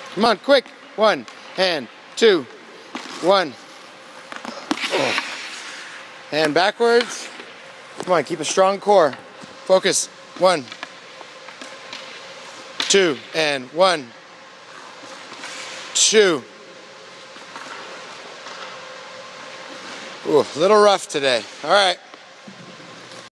Come on, quick. 1 and 2. 1. Oh. And backwards. Come on, keep a strong core. Focus. 1, 2, and 1, 2. Ooh, a little rough today. All right.